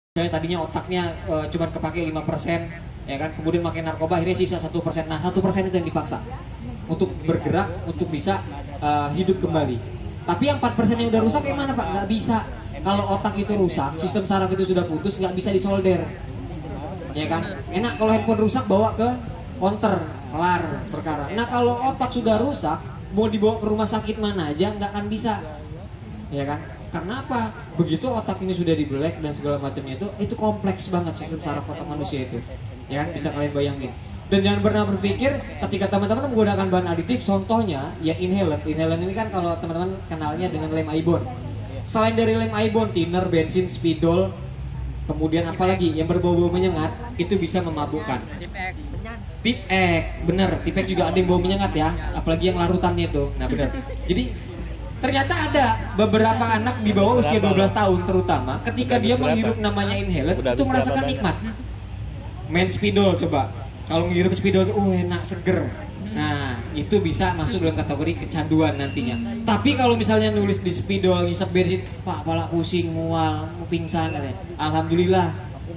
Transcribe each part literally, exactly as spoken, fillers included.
Misalnya tadinya otaknya uh, cuma kepake lima persen, ya kan, kemudian makin narkoba akhirnya sisa satu persen. Nah, satu persen itu yang dipaksa untuk bergerak, untuk bisa uh, hidup kembali. Tapi yang empat persen yang udah rusak gimana Pak? Nggak bisa. Kalau otak itu rusak, sistem saraf itu sudah putus, nggak bisa disolder. Ya kan? Enak kalau handphone rusak bawa ke counter, kelar perkara. Nah, kalau otak sudah rusak, mau dibawa ke rumah sakit mana aja nggak akan bisa. Ya kan? Karena apa? Begitu otak ini sudah dibelek dan segala macamnya itu, itu kompleks banget sistem saraf otak manusia itu. Ya kan? Bisa kalian bayangin. Dan jangan pernah berpikir ketika teman-teman menggunakan bahan aditif, contohnya ya inhalant. Inhalant ini kan kalau teman-teman kenalnya dengan lem ibon. Selain dari lem ibon, thinner, bensin, spidol, kemudian apalagi yang berbau-bau menyengat, itu bisa memabukkan. Tipek, bener. Tipek juga ada yang bau menyengat ya, apalagi yang larutannya itu. Nah bener. Jadi ternyata ada beberapa anak di bawah usia dua belas tahun terutama ketika dia menghirup namanya inhalant itu merasakan nikmat. Main spidol coba. Kalau menghirup spidol itu uh, enak, seger. Nah, itu bisa masuk dalam kategori kecanduan nantinya. Tapi kalau misalnya nulis di spidol ngisep bensin, Pak, kepala pusing, mual, mau pingsan, alhamdulillah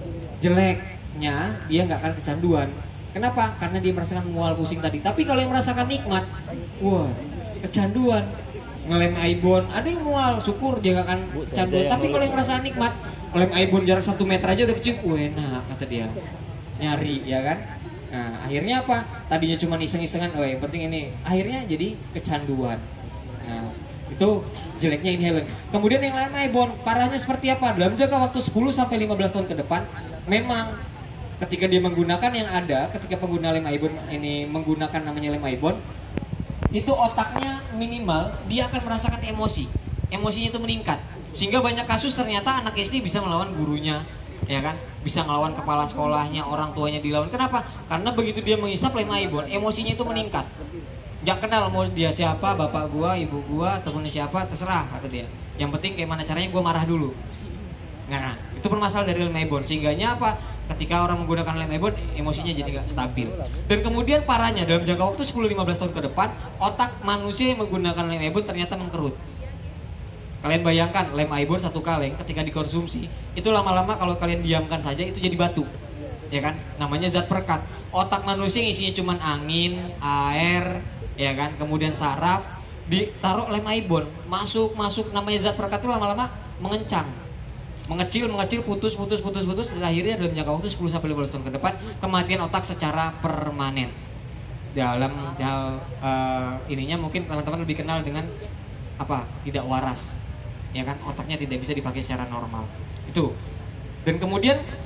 jeleknya dia nggak akan kecanduan. Kenapa? Karena dia merasakan mual, pusing tadi. Tapi kalau yang merasakan nikmat, wah, kecanduan. Ngelem ibon, ada yang mual, syukur dia gak akan kecanduan. Tapi kalau yang merasa nikmat, ngelem ibon jarak satu meter aja udah kecium, wah enak kata dia, nyari ya kan. Nah akhirnya apa? Tadinya cuma iseng-isengan, oh yang penting ini, akhirnya jadi kecanduan. Nah itu jeleknya inhalant. Kemudian yang lem ibon, parahnya seperti apa? Dalam jangka waktu sepuluh sampai lima belas tahun ke depan, memang ketika dia menggunakan yang ada, ketika pengguna lem ibon ini menggunakan namanya lem ibon, itu otaknya minimal dia akan merasakan emosi, emosinya itu meningkat, sehingga banyak kasus ternyata anak S D bisa melawan gurunya, ya kan, bisa melawan kepala sekolahnya, orang tuanya dilawan. Kenapa? Karena begitu dia menghisap lem ibon, emosinya itu meningkat. Gak kenal mau dia siapa, bapak gua, ibu gua, ataupun siapa, terserah kata dia. Yang penting gimana caranya gua marah dulu. Nah, itu permasalahan dari lem ibon. Sehingganya apa? Ketika orang menggunakan lem ibon, emosinya jadi gak stabil. Dan kemudian parahnya dalam jangka waktu sepuluh sampai lima belas tahun ke depan, otak manusia yang menggunakan lem ibon ternyata mengkerut. Kalian bayangkan lem ibon satu kaleng ketika dikonsumsi, itu lama-lama kalau kalian diamkan saja itu jadi batu. Ya kan? Namanya zat perekat. Otak manusia yang isinya cuma angin, air, ya kan? Kemudian saraf, ditaruh lem ibon, masuk-masuk, namanya zat perekat itu lama-lama mengencang. Mengecil, mengecil, putus, putus, putus, putus, dan akhirnya dalam jangka waktu sepuluh sampai lima belas tahun ke depan kematian otak secara permanen. Dalam hal uh, ininya mungkin teman-teman lebih kenal dengan apa? Tidak waras. Ya kan, otaknya tidak bisa dipakai secara normal. Itu. Dan kemudian